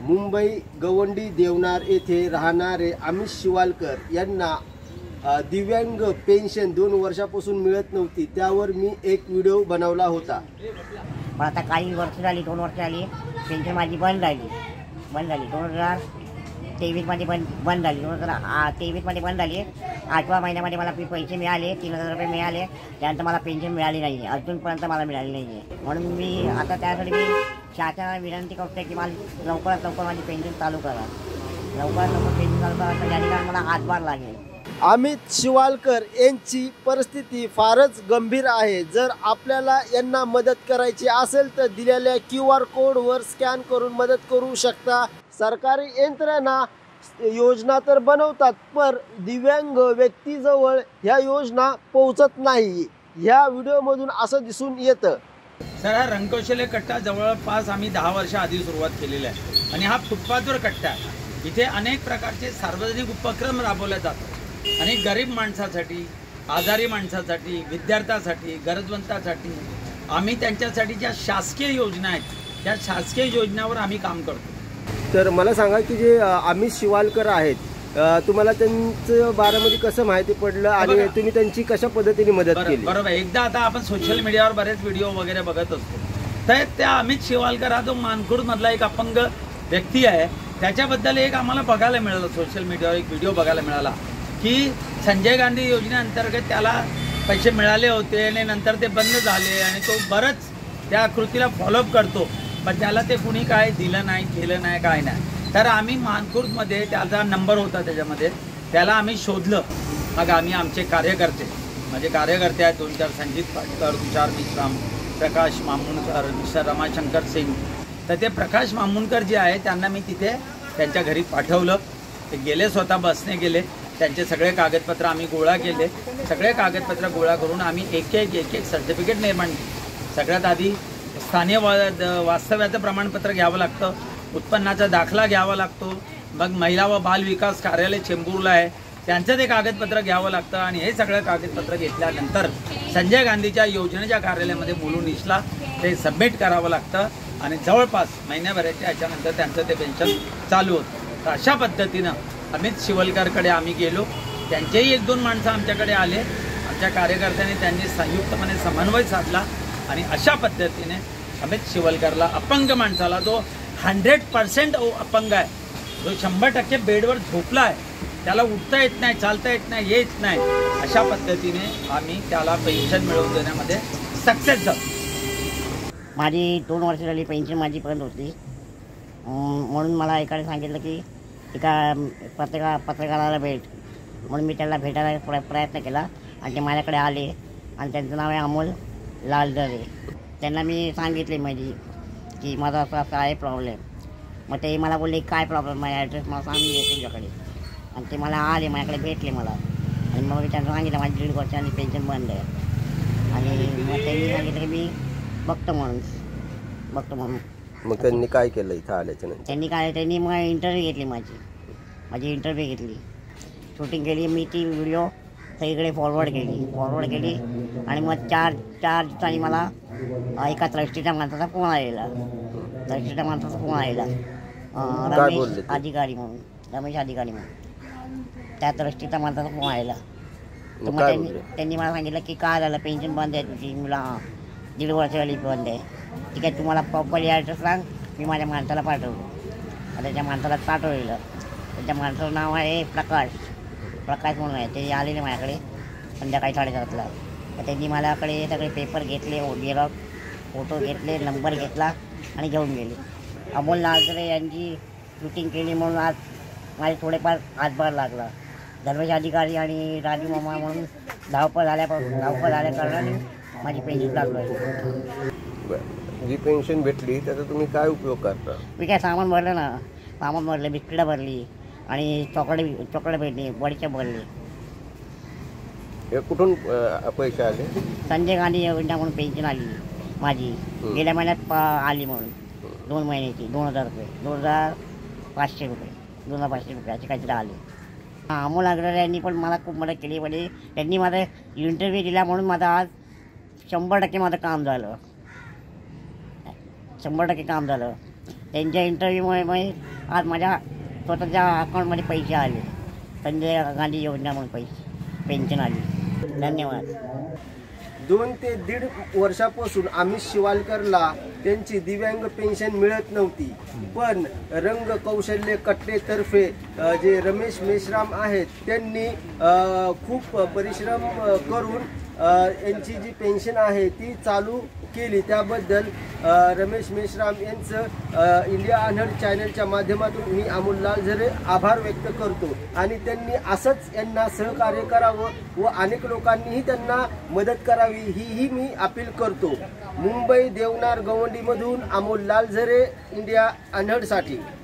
मुंबई गवंडी देवनार येथे राहणारे अमित शिवालकर यांना दिव्यांग पेन्शन 2 वर्षापासून मिळत नव्हती। त्यावर मी एक व्हिडिओ बनवला होता। पण आता काही वर्ष झाली, 2 वर्ष झाली पेन्शन माझी बंद झाली 2023 मध्ये बंद झाली 2023 मध्ये बंद झाली। 8व्या महिन्यामध्ये मला पैसे मिळाले, 3000 रुपये मिळाले। त्यानंतर मला पेन्शन मिळाली नाही, अजूनपर्यंत मला मिळाली नाही आहे। म्हणून मी आता त्यासाठी मी शासनाला विनंती करते की मला लवकरात लवकर माझी पेन्शन चालू करा, लवकरात लवकर पेन्शन चालू करा, तर याने मला हातभार लागेल। अमित शिवालकर यांची परिस्थिती फारच गंभीर आहे। जर आपल्याला यांना मदत करायची असेल तर दिलेल्या QR कोडवर स्कॅन करून मदत करू शकता। सरकारी यंत्रणा योजना तर बनवतात, पण दिव्यांग व्यक्तीजवळ ह्या योजना पोहोचत नाही। ह्या व्हिडिओमधून असं दिसून येतं। सर, हा रंगकौशल्य कट्टा जवळपास आम्ही 10 वर्ष आधी सुरुवात केलेली आहे आणि हा फुटपाथवर कट्टा आहे। इथे अनेक प्रकारचे सार्वजनिक उपक्रम राबवले जातात आणि गरीब माणसासाठी, आजारी माणसासाठी, विद्यार्थ्यांसाठी, गरजवंतासाठी आम्ही त्यांच्यासाठी ज्या शासकीय योजना आहेत त्या शासकीय योजनावर आम्ही काम करतो। तर मला सांगा की जे अमित शिवालकर आहेत, तुम्हाला त्यांचं बारामध्ये कसं माहिती पडलं आणि तुम्ही त्यांची कशा पद्धतीने मदत केली? बरोबर, एकदा आता आपण सोशल मीडियावर बरेच व्हिडिओ वगैरे बघत असतो, तर त्या अमित शिवालकर हा जो मानखुर्द मधला एक अपंग व्यक्ती आहे त्याच्याबद्दल एक आम्हाला बघायला मिळालं, सोशल मीडियावर एक व्हिडिओ बघायला मिळाला की संजय गांधी योजनेअंतर्गत त्याला पैसे मिळाले होते आणि नंतर ते बंद झाले आणि तो बरंच त्या कृतीला फॉलोअप करतो, पण त्याला ते कुणी काय दिलं नाही, केलं नाही, काय नाही। तर आम्ही मानखुर्दमध्ये त्याचा नंबर होता, त्याच्यामध्ये त्याला आम्ही शोधलं। मग आम्ही आमचे कार्यकर्ते, माझे कार्यकर्ते आहेत 2-4, संजीत पाटकर, तुषार मिश्राम, प्रकाश मामुनकर, मिस्टर रमाशंकर सिंग। तर ते प्रकाश मामुनकर जे आहे त्यांना मी तिथे त्यांच्या घरी पाठवलं। ते गेले, स्वतः बसने गेले, त्यांचे सगळे कागदपत्र आम्ही गोळा केले। सगळे कागदपत्र गोळा करून आम्ही एक एक सर्टिफिकेट निर्माण केले। सगळ्यात आधी स्थानिक वास्तव्याचं प्रमाणपत्र घ्यावं लागतं, उत्पन्नाचा दाखला घ्यावा लागतो, मग महिला व बाल विकास कार्यालय चेंबूरला आहे त्यांचं ते कागदपत्र घ्यावं लागतं आणि हे सगळं कागदपत्र घेतल्यानंतर संजय गांधीच्या योजनेच्या कार्यालयामध्ये मुलुंडला ते सबमिट करावं लागतं आणि जवळपास महिन्याभराच्या याच्यानंतर त्यांचं ते पेन्शन चालू होतं। तर अशा पद्धतीनं अमित शिवलकरकडे आम्ही गेलो, त्यांचेही 1-2 माणसं आमच्याकडे आले, आमच्या कार्यकर्त्यांनी त्यांनी संयुक्तपणे समन्वय साधला आणि अशा पद्धतीने अमित शिवलकरला, अपंग माणसाला जो 100% अपंग आहे, जो 100% बेडवर झोपला आहे, त्याला उठता येत नाही, चालता येत नाही, येत नाही, अशा पद्धतीने आम्ही त्याला पेन्शन मिळवून देण्यामध्ये सक्सेस झालो। माझी 2 वर्ष झाली पेन्शन माझी बंद होती, म्हणून मला एकाने सांगितलं की एका पत्रकाराला भेट, म्हणून मी त्याला भेटायला प्रयत्न केला आणि ते माझ्याकडे आले आणि त्यांचं नाव आहे अमोल लालदरे। त्यांना मी सांगितले माझी की माझा असा आहे प्रॉब्लेम। मग ते मला बोलले काय प्रॉब्लेम आहे, ॲड्रेस मला सांगून दे तुझ्याकडे, आणि ते मला आले, माझ्याकडे भेटले मला आणि मग मी त्यांना सांगितलं माझी 1.5 वर्षांनी पेन्शन बंद आहे आणि मग त्यांनी सांगितलं की मी बघतो म्हणून। मग त्यांनी काय केलं इथं आल्याच्या नंतर? त्यांनी मग इंटरव्ह्यू घेतली, माझी इंटरव्ह्यू घेतली, शूटिंग केली, मी ती व्हिडिओ सगळीकडे फॉरवर्ड केली आणि मग 4 दिवसांनी मला एका ट्रस्टीच्या माणसाचा फोन आलेला, रमेश अधिकारी म्हणून त्या ट्रस्टीच्या माणसाचा फोन आलेला। तर मग त्यांनी मला सांगितलं की काय झालं, पेन्शन बंद आहे तुझी, मुला 1.5 वर्ष झाली बंद आहे, ठीक आहे तुम्हाला प्रॉपरली ॲड्रेस सांग, मी माझ्या माणसाला पाठवलं, त्याच्या माणसाला पाठवलेलं। त्याच्या माणसाचं नाव आहे प्रकाश म्हणून आहे, ते आलेले माझ्याकडे संध्याकाळी 7:30ला। तर त्यांनी माझ्याकडे सगळे पेपर घेतले, फोटो घेतले, नंबर घेतला आणि घेऊन गेले। अमोल लालदरे यांची शूटिंग केली म्हणून आज माझे थोडेफार हातभार लागला। धर्मेश अधिकारी आणि राजू मामा म्हणून धावपळ झाल्या कारणाने माझी पेन्शन लागलो आहे। जी पेन्शन भेटली त्याचा तुम्ही काय उपयोग करता? मी काय सामान भरलं, बिस्किटं भरली आणि चॉकलेट भेटली, बडीशेप भरली। हे कुठून पैसे आले? संजय गांधी योजना म्हणून पेन्शन आली माझी, गेल्या महिन्यात आली म्हणून 2 महिन्याची 2,000 रुपये, 2,500 रुपये असे काहीतरी आले। अमोल अग्रवाल यांनी पण मला खूप मदत केली, म्हणजे त्यांनी माझा इंटरव्ह्यू दिला म्हणून माझं आज 100% माझं काम झालं, 100% काम झालं। त्यांच्या इंटरव्ह्यूमुळे आज माझ्या स्वतःच्या अकाउंटमध्ये पैसे आले, संजय गांधी योजना म्हणून पैसे पेन्शन आली. धन्यवाद. 2 ते 1.5 वर्षापासून अमित शिवालकरला त्यांची दिव्यांग पेन्शन मिळत नव्हती, पण रंग कौशल्य कट्टेतर्फे जे रमेश मेश्राम आहेत त्यांनी खूप परिश्रम करून यांची जी पेन्शन आहे ती चालू केली. त्याबद्दल रमेश मेश्राम यांचं इंडिया अनहर्ड चॅनलच्या माध्यमातून मी अमोल लालझरे आभार व्यक्त करतो. आणि त्यांनी असंच यांना सहकार्य करावं व अनेक लोकांनीही त्यांना मदत करावी ही मी अपील करतो. मुंबई देवनार गवंडीमधून अमोल लालझरे, इंडिया अनहर्डसाठी.